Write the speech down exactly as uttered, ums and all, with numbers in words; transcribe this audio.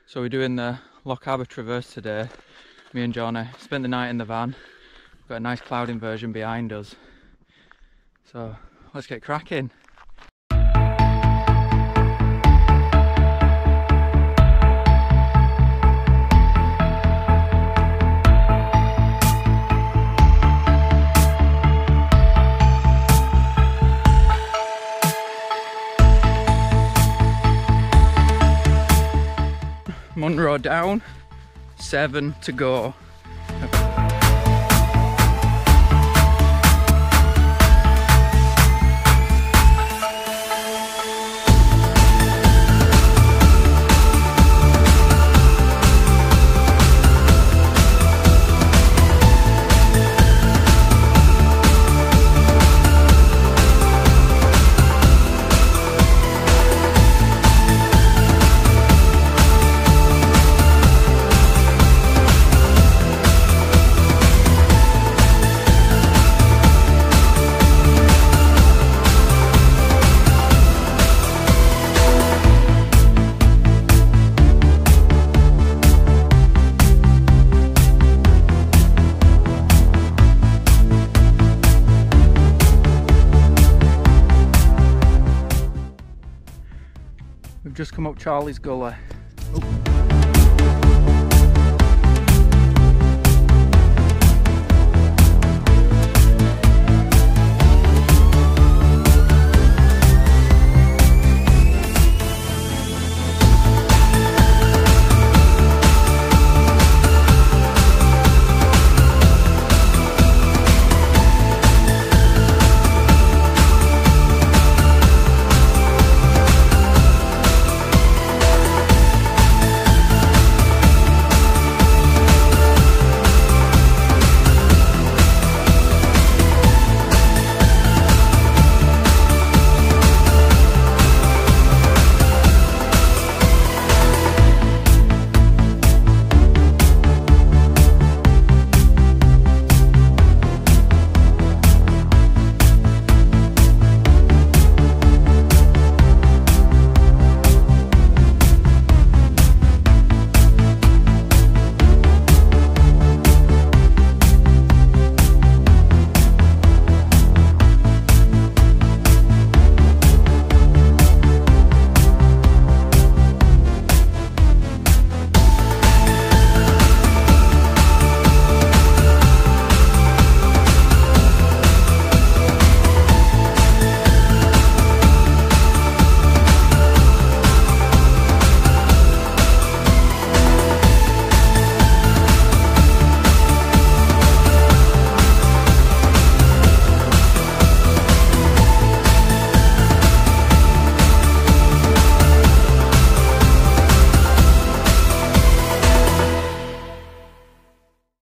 So we're doing the Lochaber traverse today, me and Jonny. Spent the night in the van. We've got a nice cloud inversion behind us. So let's get cracking. Munros down, seven to go. We've just come up Charlie's Gully. Oh.